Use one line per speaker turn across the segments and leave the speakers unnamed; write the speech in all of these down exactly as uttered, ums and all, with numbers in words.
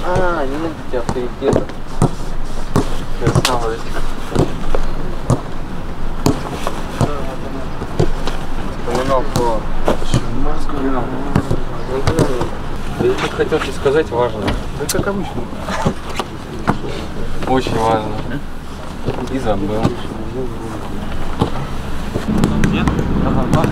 А, нет у тебя авторитета. Красавец. Вспоминал про... Я тут хотел тебе сказать важно.
Да как обычно.
Очень важно. И забыл. Нет? Ага.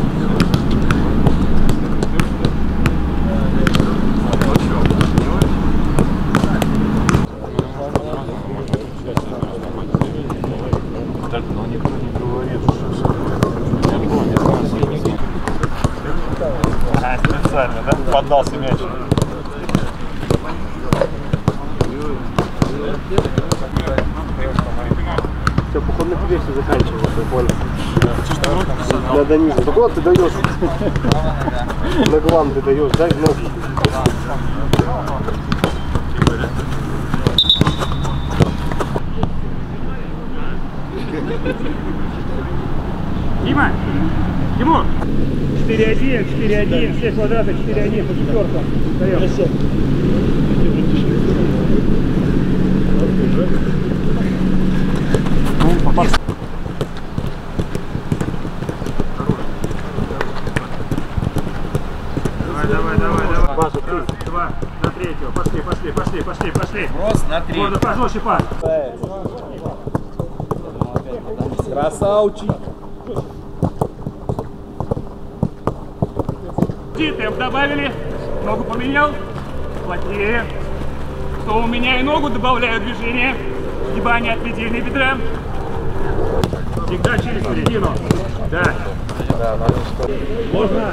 Так, но никто не говорит, что а, специально, да? Поддался мяч.
Все, походу на тебе все заканчивается, я понял. Надо ниже. Ну куда ты даешь? На глам ты даешь, дай в ноги.
Дима! Тимур! четыре один, четыре один, все квадраты, четыре один по четвертому. Даем. Давай, давай, давай, давай.
Базу,
Раз, два, на третьего. Пошли, пошли, пошли, пошли, пошли.
Брос на три.
Можно пожестче пас.
Красавчик.
Темп добавили, ногу поменял, плотнее. Снова меняю ногу, добавляю движение, сгибание отведения бедра. Всегда через середину. Да.
Да, надо что.
Можно.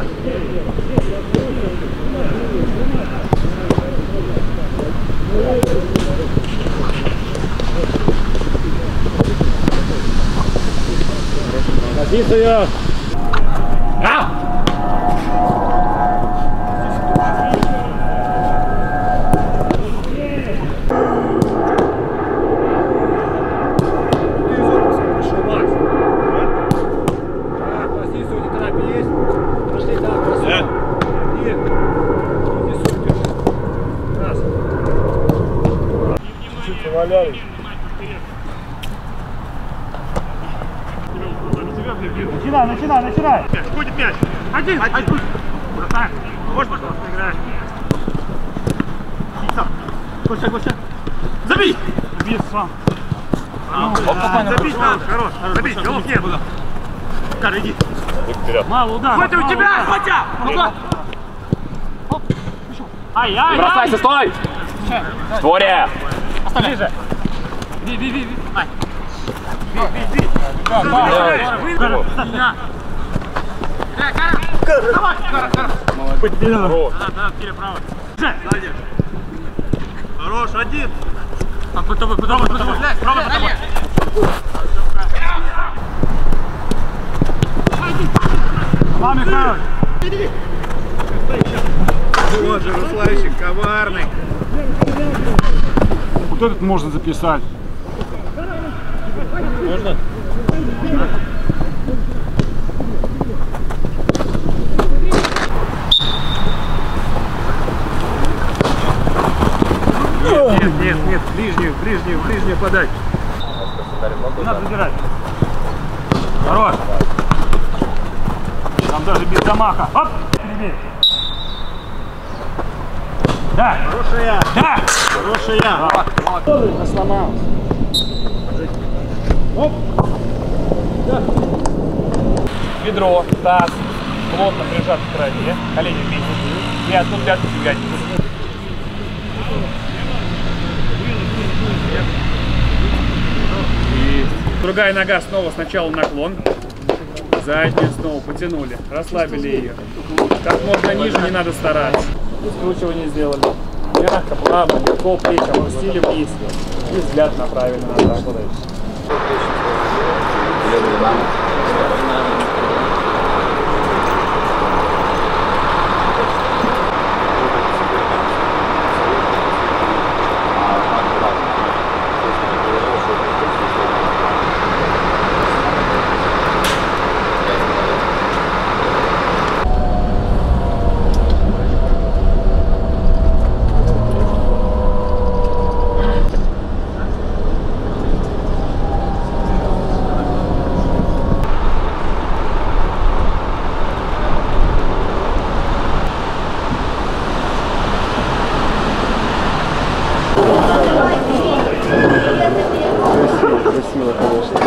Позиция.
А!
Валялись.
Начинай, начинай, начинай. Будет мяч. Один, один. Бросай. Можешь, пожалуйста, играть. Гоша, Гоша. Забей. Забей сам. Забей, хорош. Забей, голов нет. Кар, иди. Мало удара. Хотя у тебя, хотя. Ну-ка. Ай, ай,
Бросайся, стой! Створе!
Ближе. Ви, ви, ви, ви. Ай. Ви, ви, ви. Кара, меня. Кара. Давай, Кара, Кара. Молодец. Да, да, Киря, право. Сзади. Хорош, один. А, потом, потом, потом. Право, потом. Маме, Кара.
Вот же Русланчик, коварный.
Вот этот можно записать.
Можно?
Нет, нет, нет, ближнюю, ближнюю, ближнюю подать. Надо забирать. Хорош. Там даже без замаха. Оп! Да.
Хорошая.
Да.
Хорошая. Сломалась. Оп. Да.
Бедро, таз, плотно прижат к траве, колени вместе. И оттуда пятку фигать. Другая нога снова сначала наклон. Заднюю снова потянули, расслабили ее. Как можно ниже, не надо стараться. Скручивание сделали. Мягко, плавно, легко, плечи опустили вниз. И взгляд направили назад.
мило, конечно.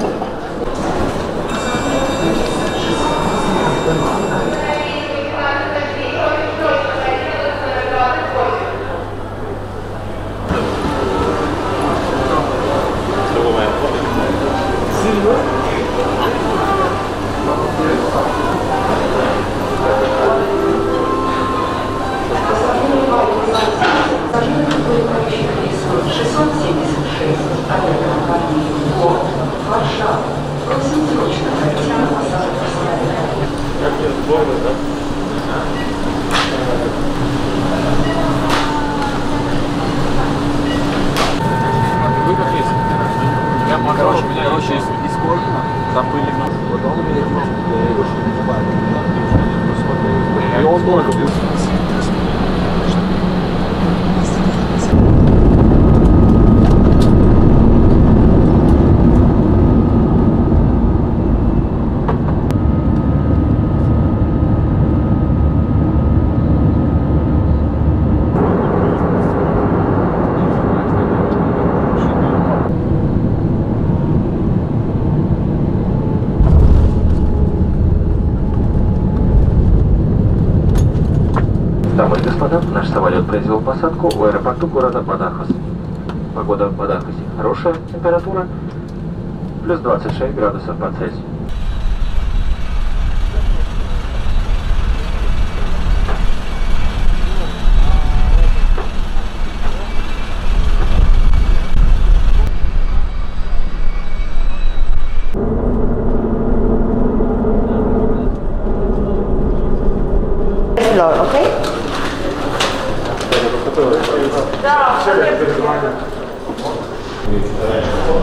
шестьсот семьдесят шесть авиакомпании ВО Варшава. Просим срочно пройти на посадку самолета.
Выход есть. Я могу, короче, у меня короче, из, из Коркина забыли нас. Потом у меня и он только будет.
Дамы и господа, наш самолет произвел посадку в аэропорту города Бадахас. Погода в Бадахасе хорошая, температура плюс двадцать шесть градусов по Цельсию.
Okay?
Да.